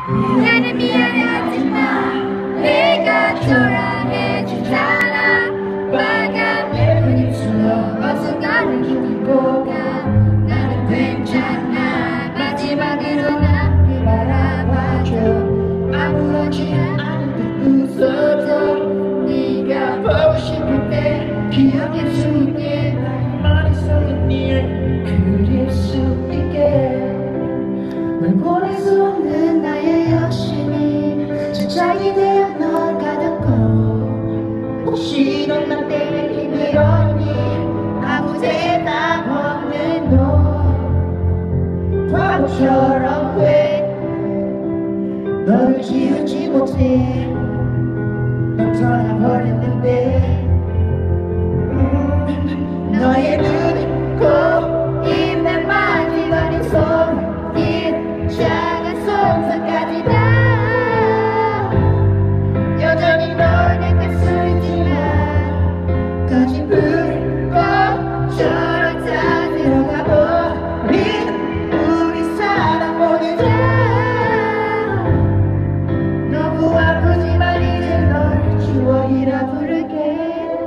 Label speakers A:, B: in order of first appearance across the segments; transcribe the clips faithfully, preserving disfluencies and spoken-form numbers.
A: 나는 미안하지만 내가 초라해지잖아. 빨간 눈이 술로 어순간을 기쁘고 가. 나는 괜찮아. 마지막으로 나를 바라봐줘. 아무렇지 않은 듯 웃어줘. 네가 보고 싶을 때 기억할 수 있게 머릿속에 네 그릴 수 있게. 널 보낼 수 없는 나의 욕심이 집착이 되어 널 가뒀고, 혹시 넌 나 때문에 힘들었니? 아무 대답 없는 너 바보처럼 왜 너를 지우지 못해. 넌 떠나버렸는데 음, 너의 눈은 꼭 입에 많이 가린 손길 작은 손톱까지 다 여전히 널 내게 쓰지만 거진 불꽃처럼 다 들어가 버린 우리 사랑 모두 다 너무 아프지만 이제 널 추억이라 부를게.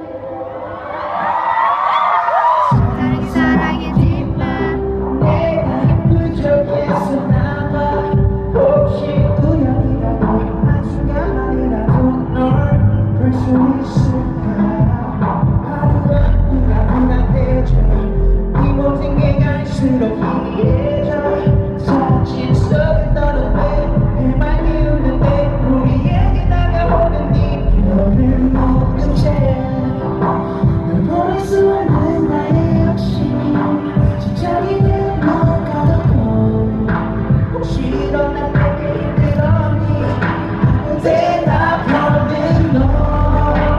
A: 다른 사랑이지만 내가 부족했었나봐. 혹시 우연이라도 한순간만이라도 널 볼 수 있을까. 하루하루가 불안해져. 네 모든 게 갈수록 희미해져. 사진 속에 너는 왜 해맑게 우는데 우리에게 다가오는 네 별을 모른 채. 널 보낼 수 없는 나의 욕심이 집착이 되어 널 가뒀고, 혹시 넌 나 때문에 힘들었니? 아무 대답 없는 너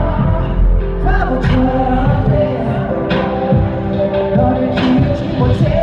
A: 바보처럼 왜 너를 지우지 못해.